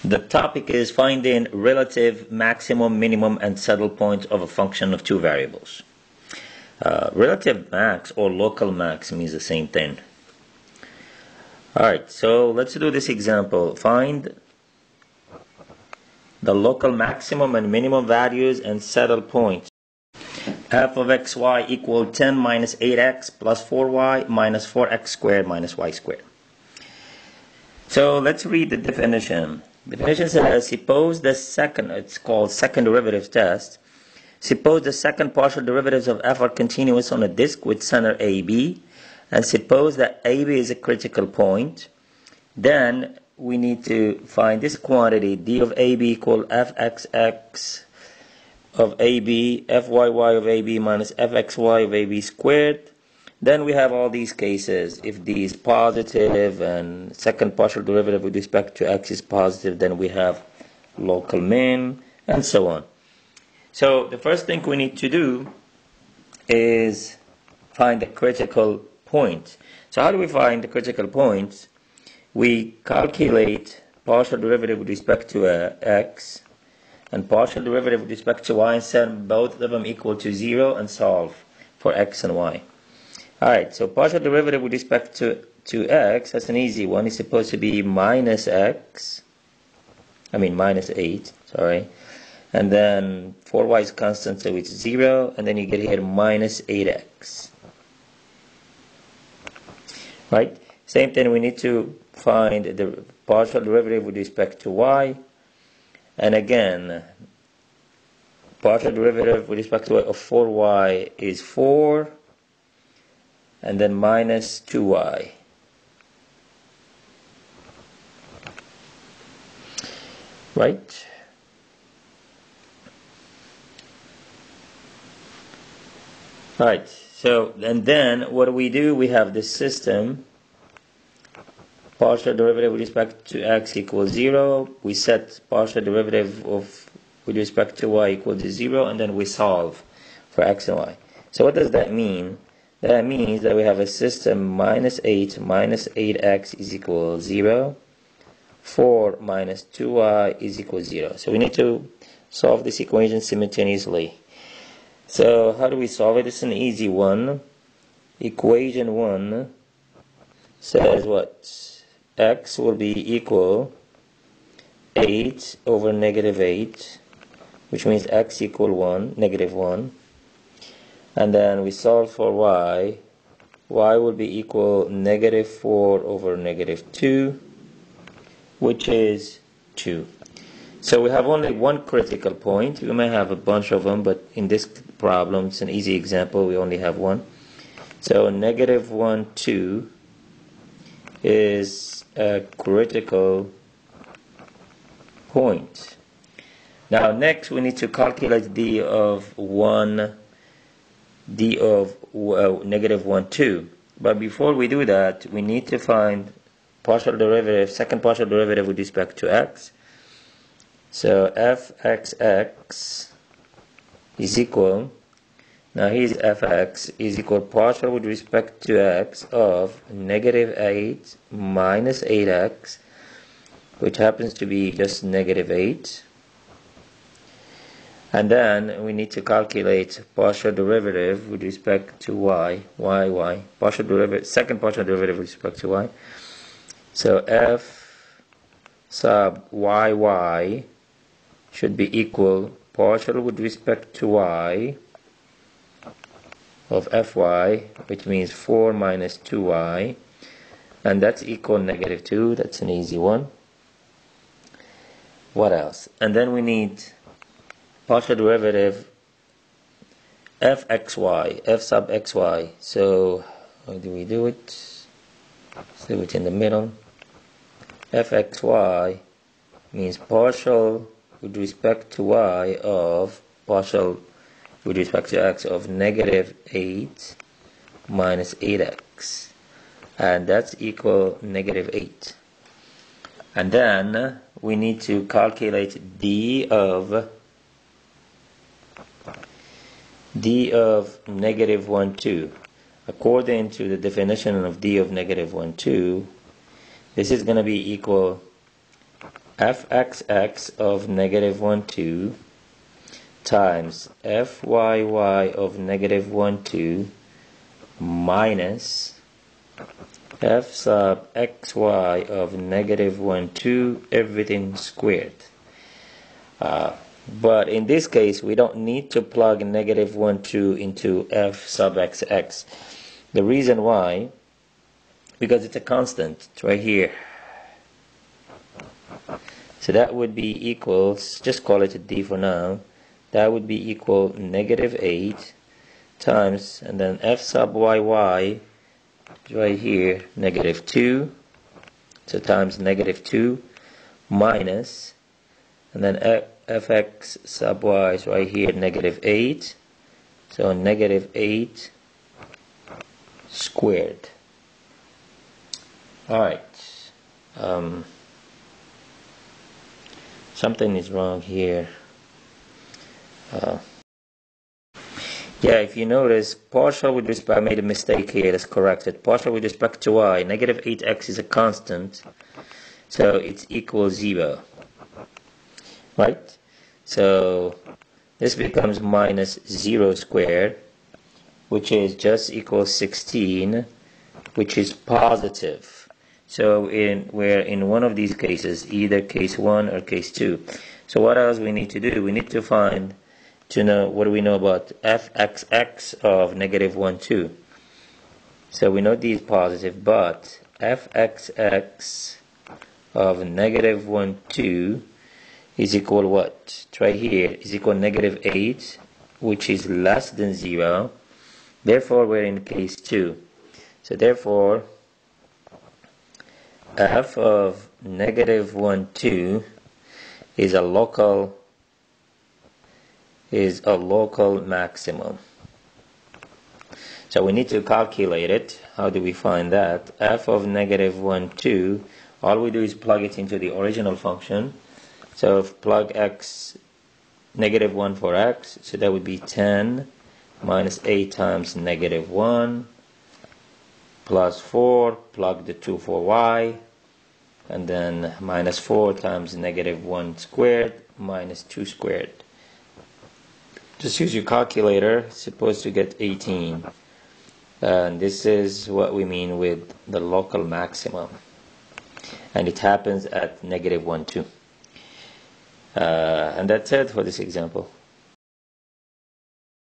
The topic is finding relative maximum, minimum, and saddle point of a function of two variables. Relative max or local max means the same thing. Alright, so let's do this example. Find the local maximum and minimum values and saddle points. F of xy equal 10 minus 8x plus 4y minus 4x squared minus y squared. So let's read the definition. The definition says, suppose the second, it's called second derivative test. Suppose the second partial derivatives of f are continuous on a disk with center AB, and suppose that AB is a critical point. Then we need to find this quantity, d of AB equal fxx of AB, fyy of AB minus fxy of AB squared. Then we have all these cases. If d is positive and second partial derivative with respect to x is positive, then we have local min, and so on. So the first thing we need to do is find the critical point. So how do we find the critical points? We calculate partial derivative with respect to x and partial derivative with respect to y and set both of them equal to 0 and solve for x and y. Alright, so partial derivative with respect to x, that's an easy one. It's supposed to be minus 8, sorry. And then 4y is constant, so it's 0, and then you get here minus 8x. Right? Same thing, we need to find the partial derivative with respect to y. And again, partial derivative with respect to y of 4y is 4, and then minus 2y. Right? Alright, so and then what do? We have this system. Partial derivative with respect to x equals 0. We set partial derivative with respect to y equal to 0, and then we solve for x and y. So what does that mean? That means that we have a system minus 8 minus 8x is equal 0. 4 minus 2y is equal 0. So we need to solve this equation simultaneously. So how do we solve it? It's an easy one. Equation 1 says what? X will be equal 8 over negative 8, which means x equal 1, negative 1. And then we solve for y. Y will be equal negative 4 over negative 2, which is 2. So we have only one critical point. We may have a bunch of them, but in this problem, it's an easy example. We only have one. So negative 1, 2 is a critical point. Now next we need to calculate d of negative 1, 2. But before we do that, we need to find partial derivative, second partial derivative with respect to x. So fxx is equal, now here's fx, is equal partial with respect to x of negative 8 minus 8x, which happens to be just negative 8. And then we need to calculate partial derivative with respect to y, partial derivative, second partial derivative with respect to y. So f sub y should be equal partial with respect to y of fy, which means 4 minus 2y, and that's equal negative 2. That's an easy one. What else? And then we need partial derivative fxy, f sub xy. So how do we do it? Let's do it in the middle. fxy means partial with respect to y of partial with respect to x of negative 8 minus 8x, and that's equal negative 8. And then we need to calculate d of negative 1, 2. According to the definition of d of negative 1, 2, this is going to be equal fxx of negative 1, 2 times fyy of negative 1, 2 minus f sub xy of negative 1, 2, everything squared. But in this case, we don't need to plug negative 1, 2 into f sub xx. The reason why, because it's a constant. It's right here. So that would be equals, just call it a d for now, that would be equal negative 8 times, and then f sub yy right here, negative 2, so times negative 2 minus, and then fx sub y is right here, negative 8, so negative 8 squared. Alright, something is wrong here. Yeah, if you notice, partial with respect, I made a mistake here, let's correct it. Partial with respect to y, negative 8x is a constant, so it's equal 0. Right? So this becomes minus 0 squared, which is just equals 16, which is positive. So we're in one of these cases, either case 1 or case 2. So what else we need to do? We need to know what do we know about fxx of negative 1, 2. So we know d is positive, but fxx of negative 1, 2 is equal what? It's right here, is equal negative 8, which is less than 0. Therefore, we're in case 2. So therefore, f of negative 1, 2 is a local maximum. So we need to calculate it. How do we find that? F of negative 1, 2, all we do is plug it into the original function. So if plug x, negative 1 for x, so that would be 10 minus 8 times negative 1 plus 4, plug the 2 for y, and then minus 4 times negative 1 squared minus 2 squared. Just use your calculator, it's supposed to get 18. And this is what we mean with the local maximum. And it happens at negative 1, 2. And that's it for this example.